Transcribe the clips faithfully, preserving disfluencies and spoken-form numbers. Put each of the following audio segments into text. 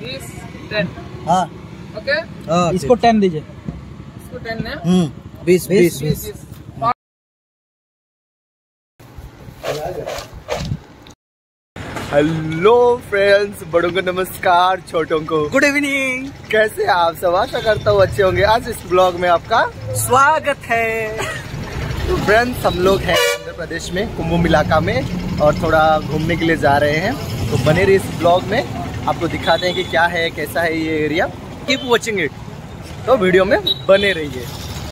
बीस टेन। हाँ ओके हाँ, इसको टेन दीजिए। इसको टेन है। हम्म बीस बीस बीस। हेलो फ्रेंड्स, बड़ों को नमस्कार, छोटों को गुड इवनिंग। कैसे आप सब? आशा करता हूँ अच्छे होंगे। आज इस ब्लॉग में आपका स्वागत है। तो फ्रेंड्स, हम लोग हैं आंध्र प्रदेश में कुंभ इलाका में और थोड़ा घूमने के लिए जा रहे हैं। तो बने रहिए इस ब्लॉग में, आपको दिखाते हैं कि क्या है, कैसा है ये एरिया। कीप वॉचिंग इट, तो वीडियो में बने रहिए।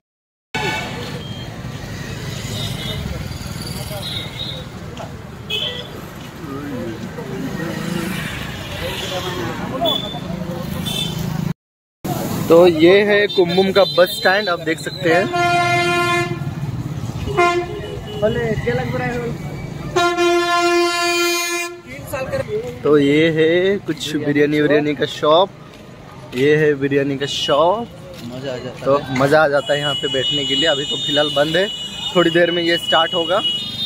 तो ये है कुंभम का बस स्टैंड, आप देख सकते हैं। तो ये है कुछ बिरयानी बिरयानी का शॉप, ये है बिरयानी का शॉप। मजा आ जाता तो है। मज़ा आ जाता है यहाँ पे बैठने के लिए। अभी तो फिलहाल बंद है, थोड़ी देर में ये स्टार्ट होगा।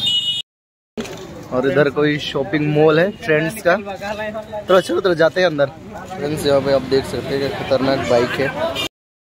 और इधर कोई शॉपिंग मॉल है ट्रेंड्स का। तो चलो तो जाते हैं अंदर। फ्रेंड्स, यहाँ पे आप देख सकते हैं कि खतरनाक बाइक है।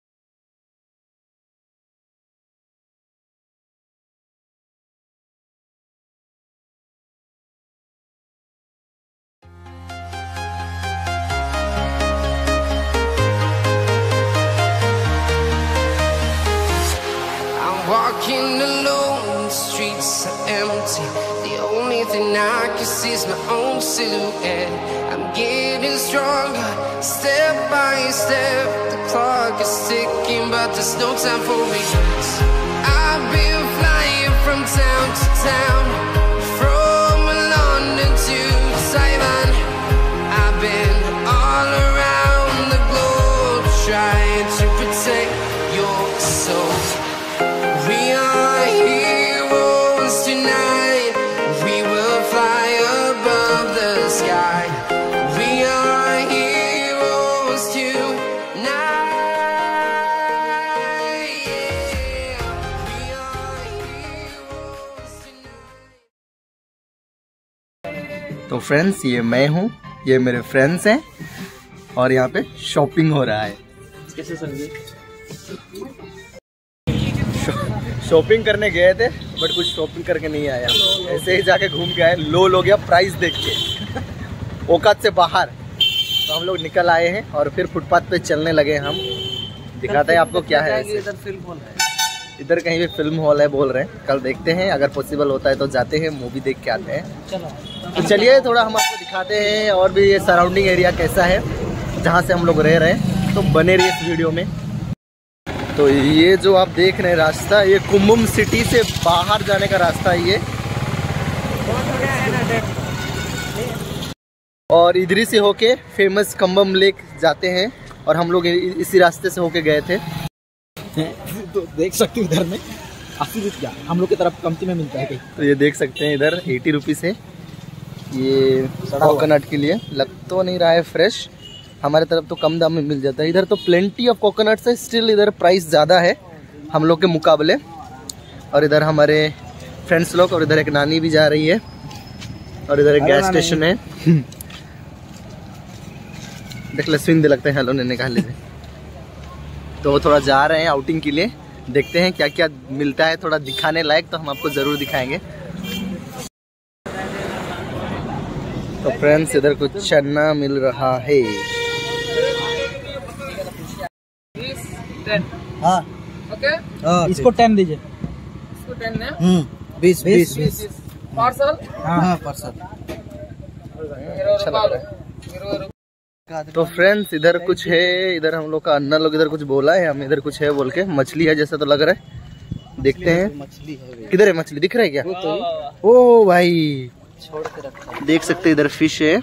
Walking alone, the streets are empty. The only thing I can see is my own silhouette. I'm getting stronger, step by step. The clock is ticking, but there's no time for regrets. I've been flying from town to town, from London to Taiwan. I've been all around the globe, trying to protect your soul. We are heroes tonight. We will fly above the sky. We are heroes tonight. Yeah. We are heroes tonight. तो friends, ये मैं हूँ, ये मेरे friends हैं और यहाँ पे शॉपिंग हो रहा है। कैसे समझे? शॉपिंग करने गए थे बट कुछ शॉपिंग करके नहीं आया, ऐसे ही जाके घूम के आए। लो हो गया प्राइस देख के, औकात से बाहर। तो हम लोग निकल आए हैं और फिर फुटपाथ पे चलने लगे हम। दिखाते हैं आपको क्या है। इधर फिल्म हॉल है, इधर कहीं भी फिल्म हॉल है बोल रहे हैं। कल देखते हैं, अगर पॉसिबल होता है तो जाते हैं, मूवी देख के आते हैं। चलो तो चलिए थोड़ा हम आपको दिखाते हैं और भी ये सराउंडिंग एरिया कैसा है जहाँ से हम लोग रह रहे हैं। तो बने रहिए इस वीडियो में। तो ये जो आप देख रहे हैं रास्ता, ये कुंभम सिटी से बाहर जाने का रास्ता है ये। और इधर ही से होके फेमस कुंभम लेक जाते हैं और हम लोग इसी रास्ते से होके गए थे। तो देख सकते हो इधर में अस्सी रुपया हम लोग की तरफ कमती में मिलता है कहीं। तो ये देख सकते हैं इधर एटी रुपीज़ है ये कोकोनट के लिए। लग तो नहीं रहा है फ्रेश, हमारे तरफ तो कम दाम में मिल जाता है। इधर तो प्लेंटी ऑफ कोकोनट्स है, स्टिल इधर प्राइस ज़्यादा है हम लोग के मुकाबले। और इधर हमारे फ्रेंड्स लोग, और इधर एक नानी भी जा रही है, और इधर एक गैस स्टेशन है। देख ले स्विंग दे लगता है। हेलो ने निकाल लीजिए। तो वो थोड़ा जा रहे हैं आउटिंग के लिए, देखते हैं क्या क्या मिलता है थोड़ा दिखाने लायक, तो हम आपको ज़रूर दिखाएंगे। तो फ्रेंड्स, इधर कुछ चना मिल रहा है। बीस टेन। हाँ ओके हाँ, इसको टेन दीजिए। इसको टेन है। हम्म बीस बीस बीस। पार्सल हाँ पार्सल। अच्छा लग रहा है। तो फ्रेंड्स, इधर कुछ है, इधर हम लोग का अन्ना लोग इधर कुछ बोला है, हम इधर कुछ है बोल के। मछली है जैसा तो लग रहा है, देखते हैं। मछली है, किधर है मछली, दिख रहा है क्या? ओ भाई, छोड़ के रखा। देख सकते हैं इधर फिश है।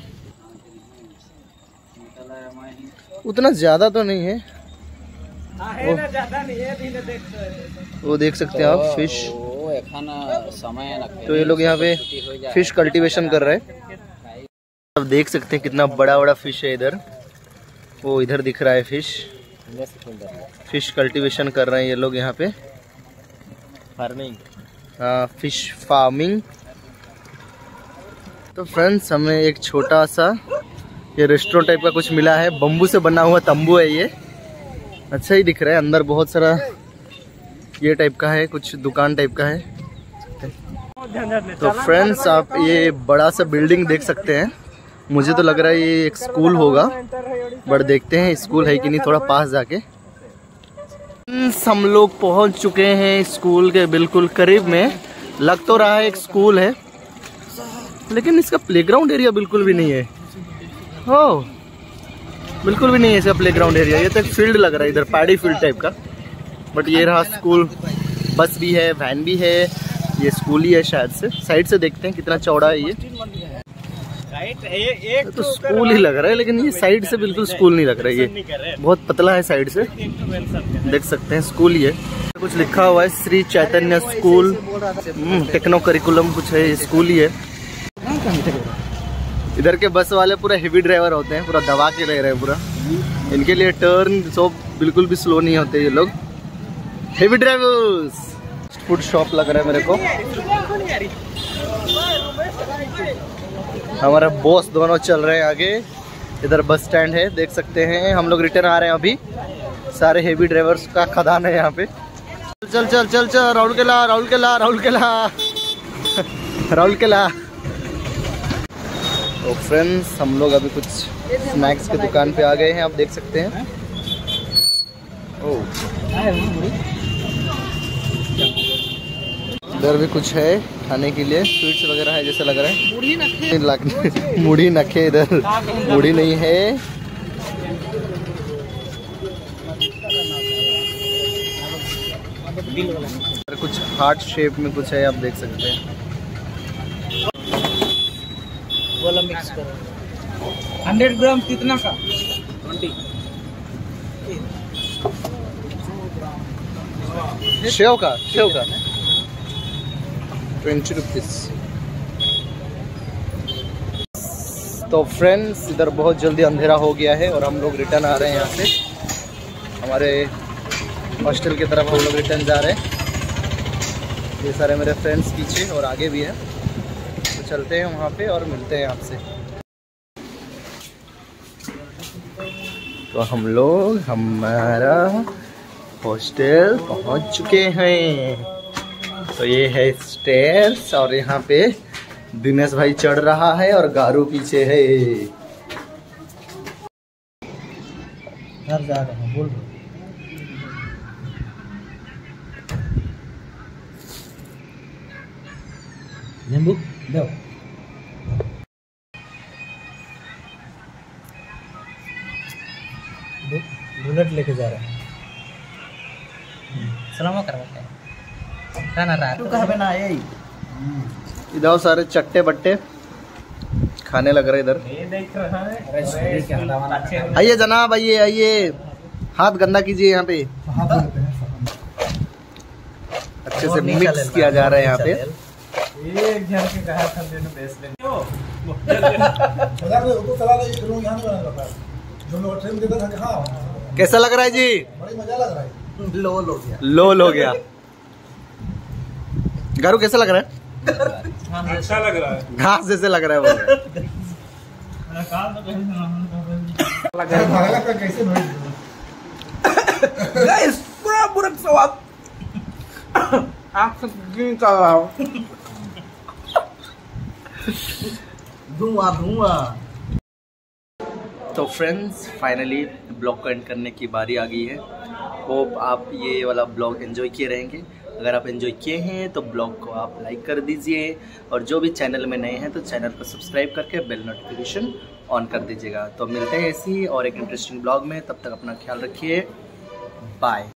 उतना ज्यादा तो नहीं है, वो, वो देख सकते हैं आप फिश। तो ये लोग यहाँ पे फिश कल्टीवेशन कर रहे हैं। अब देख सकते हैं कितना बड़ा बड़ा फिश है इधर। वो इधर दिख रहा है फिश। फिश कल्टीवेशन कर रहे हैं ये लोग यहाँ पे, फार्मिंग। हाँ, फिश फार्मिंग। तो फ्रेंड्स, हमें एक छोटा सा ये रेस्टोरेंट टाइप का कुछ मिला है, बम्बू से बना हुआ तंबू है ये, अच्छा ही दिख रहा है। अंदर बहुत सारा ये टाइप का है, कुछ दुकान टाइप का है। तो फ्रेंड्स आप ये बड़ा सा बिल्डिंग देख सकते हैं, मुझे तो लग रहा है ये एक स्कूल होगा, बट देखते हैं स्कूल है कि नहीं थोड़ा पास जाके। हम लोग पहुंच चुके हैं स्कूल के बिल्कुल करीब में। लग तो रहा है एक स्कूल है, लेकिन इसका प्लेग्राउंड एरिया बिल्कुल भी नहीं है। हो बिल्कुल भी नहीं है इसका प्लेग्राउंड एरिया, ये तो एक फील्ड लग रहा है इधर, पैडी फील्ड टाइप का। बट ये रहा स्कूल, बस भी है, वैन भी है, ये स्कूल ही है शायद से। साइड से देखते हैं कितना चौड़ा है ये, तो स्कूल ही लग रहा है, लेकिन ये साइड से बिल्कुल स्कूल नहीं लग रहा है, ये बहुत पतला है साइड से, देख सकते हैं स्कूल ही है। कुछ लिखा हुआ है Shri Chaitanya school techno curriculum, कुछ है, स्कूल ही है। इधर के बस वाले पूरा हेवी ड्राइवर होते हैं, पूरा दबा के रह रहे हैं पूरा, इनके लिए टर्न सब बिल्कुल भी स्लो नहीं होते ये लोग, हेवी ड्राइवर्स। फूड शॉप लग रहा है मेरे को, हमारा बॉस दोनों चल रहे हैं आगे। इधर बस स्टैंड है, देख सकते हैं। हम लोग रिटर्न आ रहे हैं अभी, सारे हेवी ड्राइवर्स का खदान है यहाँ पे। चल चल चल चल राहुल केला, राहुल केला, राहुल केला, राहुल केला। तो फ्रेंड्स हम लोग अभी कुछ स्नैक्स की दुकान पे आ गए हैं, आप देख सकते हैं। ओह इधर भी कुछ है खाने के लिए, स्वीट्स वगैरह है जैसे लग रहा है। मुड़ी नखे, मुड़ी नखे, इधर मुड़ी नहीं है। कुछ हार्ट शेप में कुछ है, आप देख सकते हैं। वाला मिक्स करो। हंड्रेड ग्राम कितना का? ट्वेंटी। शेव का, शेव का ट्वेंटी रुपीज। तो फ्रेंड्स इधर बहुत जल्दी अंधेरा हो गया है और हम लोग रिटर्न आ रहे हैं यहाँ से, हमारे हॉस्टल की तरफ हम लोग रिटर्न जा रहे हैं। ये सारे मेरे फ्रेंड्स पीछे और आगे भी हैं, तो चलते हैं वहाँ पे और मिलते हैं आपसे। तो हम लोग हमारा हॉस्टल पहुँच चुके हैं। तो ये है स्टेयर्स और यहाँ पे दिनेश भाई चढ़ रहा है और गारू पीछे है। घर जा रहे हैं, बोल रहे। नींबू दो। बुलेट लेके जा रहे हैं। सलाम करवाते हैं। इधर सारे चट्टे बट्टे खाने लग रहे इधर। आइए जनाब, आइए आइए, हाथ गंदा कीजिए यहाँ पे। अच्छे से मिक्स किया जा रहा है यहाँ पे। एक जन के कहा था लेने बेच लेने। कैसा लग रहा है जी? बड़ी मजा लग रहा है। लोल हो गया, लोल हो गया। गारू कैसा लग रहा है? अच्छा लग रहा है, घास जैसे लग रहा है वो। पूरा बुरा स्वाद आँख से निकल रहा हूँ। धुआं धुआं। तो फ्रेंड्स फाइनली ब्लॉग को एंड करने की बारी आ गई है। होप आप ये वाला ब्लॉग एंजॉय किए रहेंगे। अगर आप एंजॉय किए हैं तो ब्लॉग को आप लाइक कर दीजिए, और जो भी चैनल में नए हैं तो चैनल को सब्सक्राइब करके बेल नोटिफिकेशन ऑन कर दीजिएगा। तो मिलते हैं ऐसी और एक इंटरेस्टिंग ब्लॉग में, तब तक अपना ख्याल रखिए, बाय।